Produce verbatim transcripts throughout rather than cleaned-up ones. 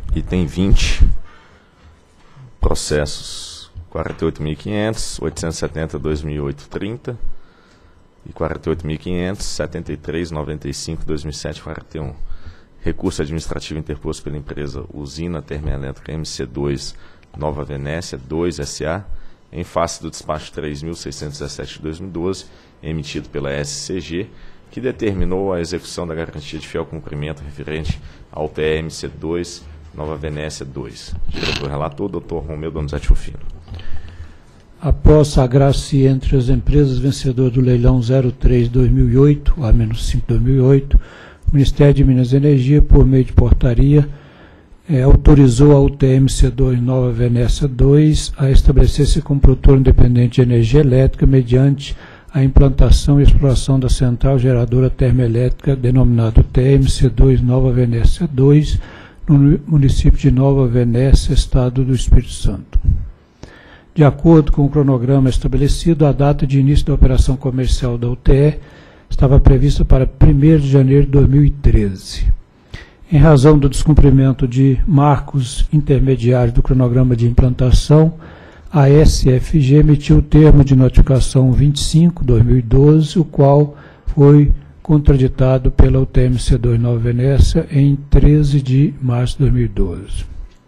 Item vinte, processos quarenta e oito mil e quinhentos, oitocentos e setenta, dois mil e oito, trinta e quarenta e oito mil e quinhentos, setenta e três, noventa e cinco, dois mil e sete, quarenta e um. Recurso administrativo interposto pela empresa Usina Termoelétrica M C dois Nova Venécia dois S A, em face do despacho três mil seiscentos e dezessete de dois mil e doze, emitido pela S C G, que determinou a execução da garantia de fiel cumprimento referente ao T E M C dois Nova Venécia dois. Diretor relator, doutor Romeu Donizete Rufino. Após sagrar-se entre as empresas vencedoras do leilão zero três barra dois mil e oito, A cinco barra dois mil e oito, o Ministério de Minas e Energia, por meio de portaria, é, autorizou a U T M C dois Nova Venécia dois a estabelecer-se como produtor independente de energia elétrica mediante a implantação e exploração da central geradora termoelétrica denominada U T M C dois Nova Venécia dois, no município de Nova Venécia, Estado do Espírito Santo. De acordo com o cronograma estabelecido, a data de início da operação comercial da U T E estava prevista para primeiro de janeiro de dois mil e treze. Em razão do descumprimento de marcos intermediários do cronograma de implantação, a S F G emitiu o termo de notificação vinte e cinco barra dois mil e doze, o qual foi contraditado pela U T M C dois Nova Venécia em treze de março de dois mil e doze.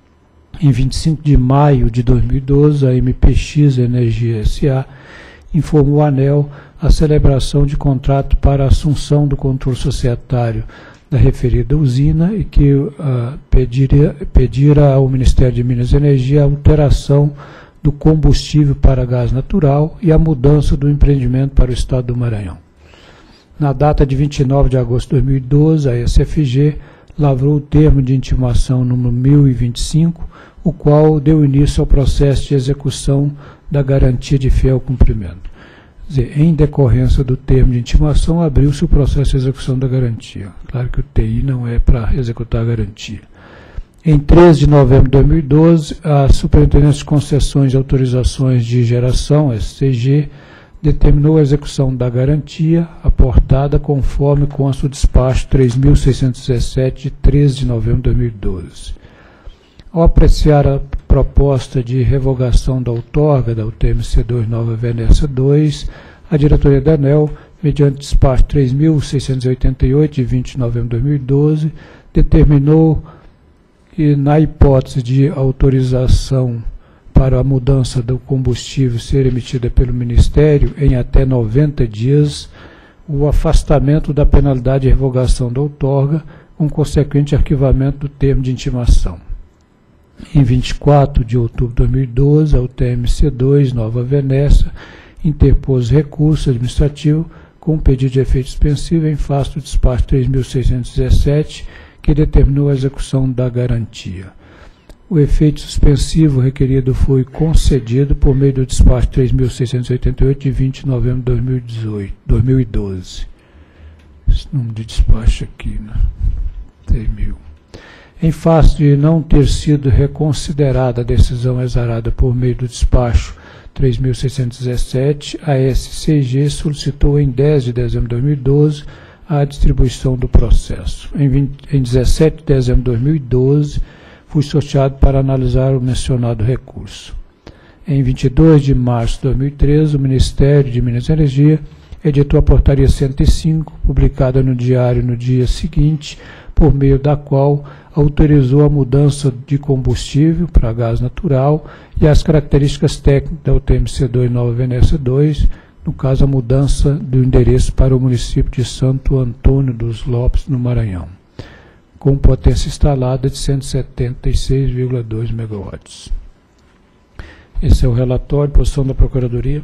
Em vinte e cinco de maio de dois mil e doze, a M P X Energia S A informou a ANEEL a celebração de contrato para a assunção do controle societário da referida usina e que uh, pedira, pedira ao Ministério de Minas e Energia a alteração do combustível para gás natural e a mudança do empreendimento para o Estado do Maranhão. Na data de vinte e nove de agosto de dois mil e doze, a S F G lavrou o termo de intimação número mil e vinte e cinco, o qual deu início ao processo de execução da garantia de fiel cumprimento. Quer dizer, em decorrência do termo de intimação, abriu-se o processo de execução da garantia. Claro que o T I não é para executar a garantia. Em treze de novembro de dois mil e doze, a Superintendência de Concessões e Autorizações de Geração, S C G, determinou a execução da garantia aportada conforme consta o despacho três mil seiscentos e dezessete, de treze de novembro de dois mil e doze. Ao apreciar a proposta de revogação da outorga da U T M C dois Nova Venécia dois, a diretoria da ANEEL, mediante despacho três mil seiscentos e oitenta e oito, de vinte de novembro de dois mil e doze, determinou que, na hipótese de autorização para a mudança do combustível ser emitida pelo Ministério em até noventa dias, o afastamento da penalidade de revogação da outorga, com consequente arquivamento do termo de intimação. Em vinte e quatro de outubro de dois mil e doze, a U T M C dois Nova Venécia interpôs recurso administrativo com pedido de efeito suspensivo em face do despacho três mil seiscentos e dezessete, que determinou a execução da garantia. O efeito suspensivo requerido foi concedido por meio do despacho três mil seiscentos e oitenta e oito, de vinte de novembro de dois mil e dezoito, dois mil e doze. Esse número de despacho aqui, né? três mil. Em face de não ter sido reconsiderada a decisão exarada por meio do despacho três mil seiscentos e dezessete, a S C G solicitou em dez de dezembro de dois mil e doze a distribuição do processo. Em, vinte, em dezessete de dezembro de dois mil e doze, fui sorteado para analisar o mencionado recurso. Em vinte e dois de março de dois mil e treze, o Ministério de Minas e Energia editou a portaria cento e cinco, publicada no Diário no dia seguinte, por meio da qual autorizou a mudança de combustível para gás natural e as características técnicas da U T M C dois Nova Venécia dois, no caso a mudança do endereço para o município de Santo Antônio dos Lopes, no Maranhão, com potência instalada de cento e setenta e seis vírgula dois megawatts. Esse é o relatório, posição da Procuradoria.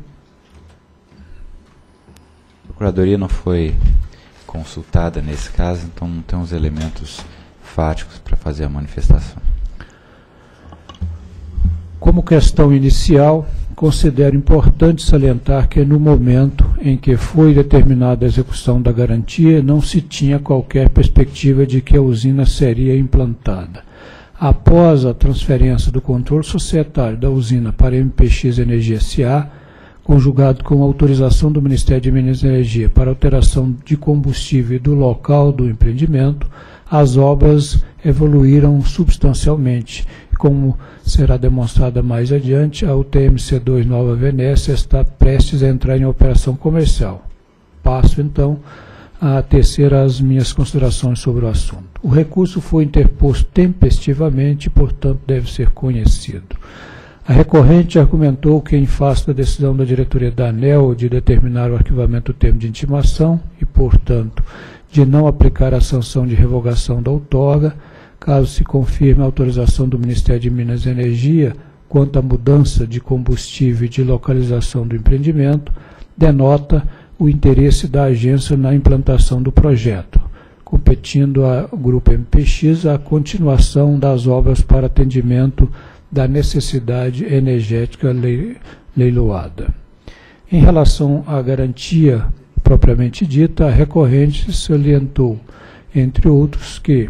A Procuradoria não foi consultada nesse caso, então não tem os elementos fáticos para fazer a manifestação. Como questão inicial, considero importante salientar que no momento em que foi determinada a execução da garantia, não se tinha qualquer perspectiva de que a usina seria implantada. Após a transferência do controle societário da usina para a M P X Energia S A, conjugado com a autorização do Ministério de Minas e Energia para alteração de combustível e do local do empreendimento, as obras evoluíram substancialmente. Como será demonstrada mais adiante, a U T M C dois Nova Venécia está prestes a entrar em operação comercial. Passo, então, a tecer as minhas considerações sobre o assunto. O recurso foi interposto tempestivamente e, portanto, deve ser conhecido. A recorrente argumentou que, em face da decisão da diretoria da ANEEL de determinar o arquivamento do termo de intimação e, portanto, de não aplicar a sanção de revogação da outorga, caso se confirme a autorização do Ministério de Minas e Energia quanto à mudança de combustível e de localização do empreendimento, denota o interesse da agência na implantação do projeto, competindo ao Grupo M P X a continuação das obras para atendimento da necessidade energética leiloada. Em relação à garantia propriamente dita, a recorrente salientou, entre outros, que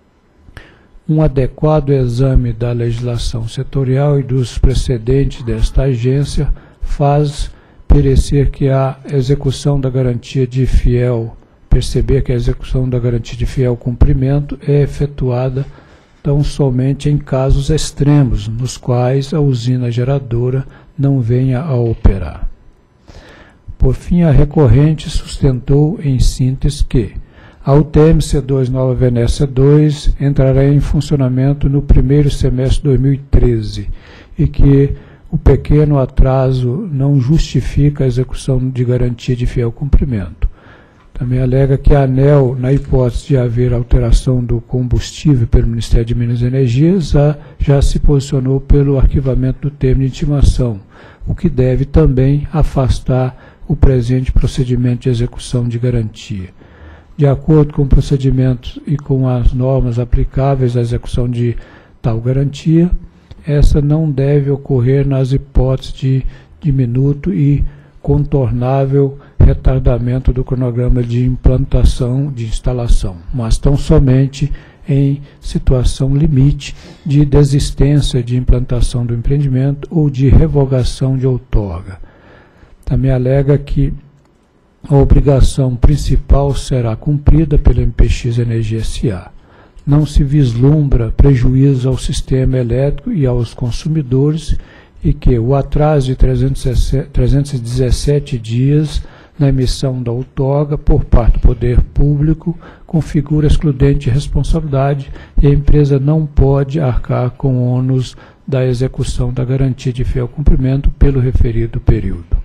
um adequado exame da legislação setorial e dos precedentes desta agência faz perecer que a execução da garantia de fiel, perceber que a execução da garantia de fiel cumprimento é efetuada tão somente em casos extremos, nos quais a usina geradora não venha a operar. Por fim, a recorrente sustentou, em síntese, que a U T M C dois Nova Venécia dois entrará em funcionamento no primeiro semestre de dois mil e treze e que o pequeno atraso não justifica a execução de garantia de fiel cumprimento. Também alega que a ANEEL, na hipótese de haver alteração do combustível pelo Ministério de Minas e Energia, já, já se posicionou pelo arquivamento do termo de intimação, o que deve também afastar o presente procedimento de execução de garantia. De acordo com o procedimento e com as normas aplicáveis à execução de tal garantia, essa não deve ocorrer nas hipóteses de diminuto e contornável retardamento do cronograma de implantação de instalação, mas tão somente em situação limite de desistência de implantação do empreendimento ou de revogação de outorga. Também alega que a obrigação principal será cumprida pela M P X Energia S A. Não se vislumbra prejuízo ao sistema elétrico e aos consumidores e que o atraso de trezentos e dezessete dias na emissão da outorga por parte do poder público configura excludente de responsabilidade e a empresa não pode arcar com o ônus da execução da garantia de fiel cumprimento pelo referido período.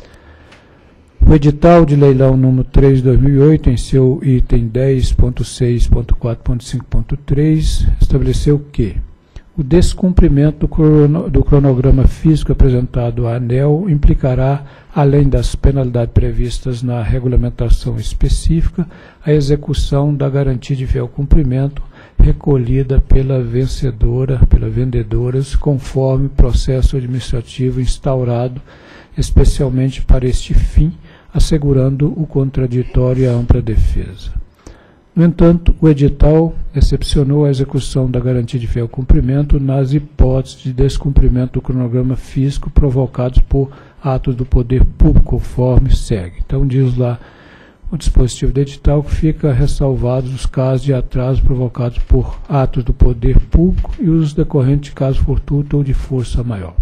O edital de leilão número três de dois mil e oito, em seu item dez ponto seis ponto quatro ponto cinco ponto três, estabeleceu que o descumprimento do, crono, do cronograma físico apresentado à ANEEL implicará, além das penalidades previstas na regulamentação específica, a execução da garantia de fiel cumprimento recolhida pela vencedora, pela vendedoras, conforme processo administrativo instaurado especialmente para este fim, assegurando o contraditório e a ampla defesa. No entanto, o edital excepcionou a execução da garantia de fiel cumprimento nas hipóteses de descumprimento do cronograma físico provocados por atos do poder público, conforme segue. Então, diz lá o dispositivo do edital que fica ressalvados os casos de atraso provocados por atos do poder público e os decorrentes de caso fortuito ou de força maior.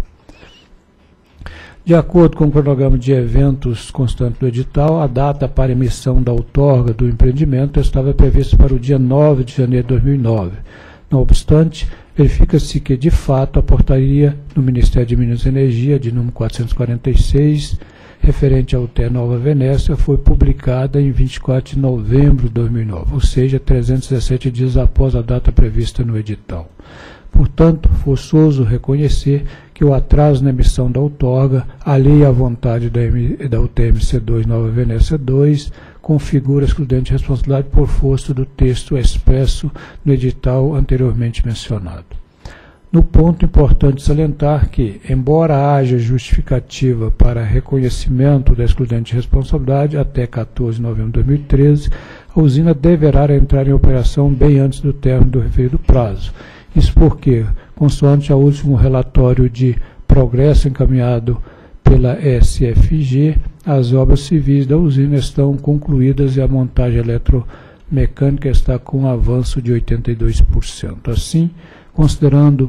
De acordo com o cronograma de eventos constante do edital, a data para emissão da outorga do empreendimento estava prevista para o dia nove de janeiro de dois mil e nove. Não obstante, verifica-se que, de fato, a portaria do Ministério de Minas e Energia, de número quatrocentos e quarenta e seis, referente ao U T Nova Venécia, foi publicada em vinte e quatro de novembro de dois mil e nove, ou seja, trezentos e dezessete dias após a data prevista no edital. Portanto, forçoso reconhecer que o atraso na emissão da outorga, alheia à vontade da, da U T M C dois Nova Venécia dois, configura excludente responsabilidade por força do texto expresso no edital anteriormente mencionado. No ponto, importante salientar que, embora haja justificativa para reconhecimento da excludente responsabilidade até quatorze de novembro de dois mil e treze, a usina deverá entrar em operação bem antes do término do referido prazo. Isso porque, consoante ao último relatório de progresso encaminhado pela S F G, as obras civis da usina estão concluídas e a montagem eletro, mecânica está com um avanço de oitenta e dois por cento. Assim, considerando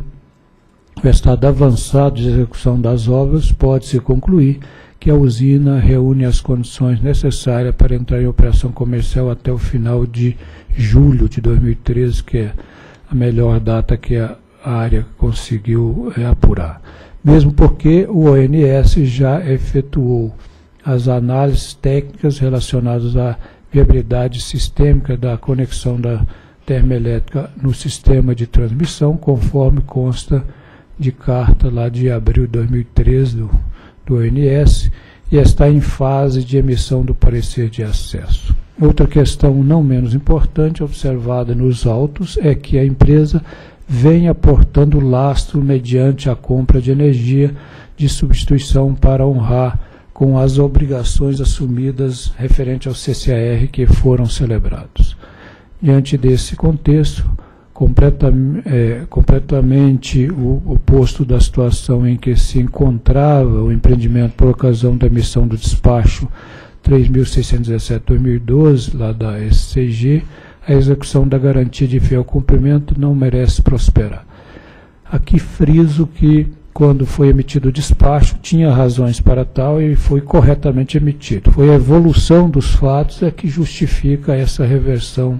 o estado avançado de execução das obras, pode-se concluir que a usina reúne as condições necessárias para entrar em operação comercial até o final de julho de dois mil e treze, que é a melhor data que a área conseguiu é, apurar. Mesmo porque o O N S já efetuou as análises técnicas relacionadas à viabilidade sistêmica da conexão da termoelétrica no sistema de transmissão, conforme consta de carta lá de abril de dois mil e treze do, do O N S, e está em fase de emissão do parecer de acesso. Outra questão não menos importante observada nos autos é que a empresa vem aportando lastro mediante a compra de energia de substituição para honrar com as obrigações assumidas referente ao C C A R que foram celebrados. Diante desse contexto, completa, é, completamente o oposto da situação em que se encontrava o empreendimento por ocasião da emissão do despacho três mil seiscentos e dezessete barra dois mil e doze, lá da S C G, a execução da garantia de fiel cumprimento não merece prosperar. Aqui friso que, quando foi emitido o despacho, tinha razões para tal e foi corretamente emitido. Foi a evolução dos fatos é que justifica essa reversão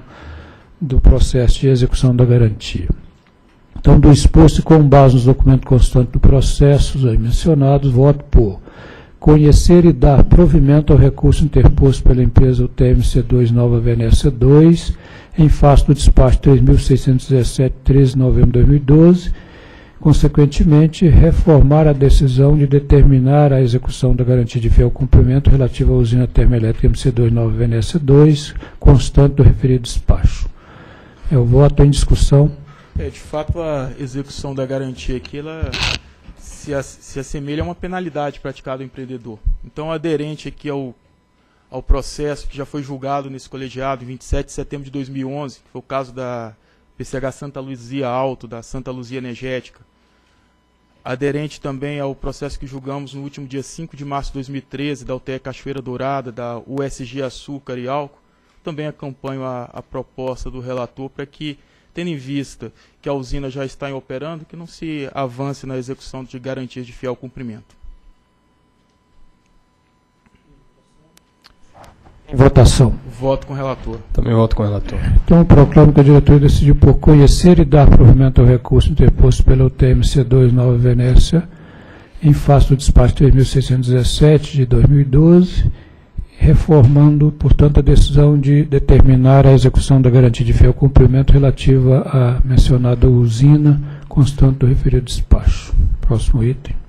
do processo de execução da garantia. Então, do exposto e com base nos documentos constantes do processo aí mencionados, voto por conhecer e dar provimento ao recurso interposto pela empresa U T M C dois Nova Venécia dois, em face do despacho três mil seiscentos e dezessete, treze de novembro de dois mil e doze, consequentemente, reformar a decisão de determinar a execução da garantia de fiel cumprimento relativa à usina termoelétrica M C dois Nova Venécia dois, constante do referido despacho. Eu voto em discussão. É, de fato, a execução da garantia aqui, ela se, se assemelha a uma penalidade praticada ao empreendedor. Então, aderente aqui ao, ao processo que já foi julgado nesse colegiado em vinte e sete de setembro de dois mil e onze, que foi o caso da P C H Santa Luzia Alto, da Santa Luzia Energética, aderente também ao processo que julgamos no último dia cinco de março de dois mil e treze, da U T E Cachoeira Dourada, da U S G Açúcar e Álcool, também acompanho a, a proposta do relator para que, tendo em vista que a usina já está em operando, que não se avance na execução de garantias de fiel cumprimento. Em votação. Voto com o relator. Também voto com o relator. Então, proclamo que a diretoria decidiu por conhecer e dar provimento ao recurso interposto pela U T M C dois Nova Venécia, em face do despacho três mil seiscentos e dezessete de dois mil e doze, reformando, portanto, a decisão de determinar a execução da garantia de fiel cumprimento relativa à mencionada usina, constante do referido despacho. Próximo item.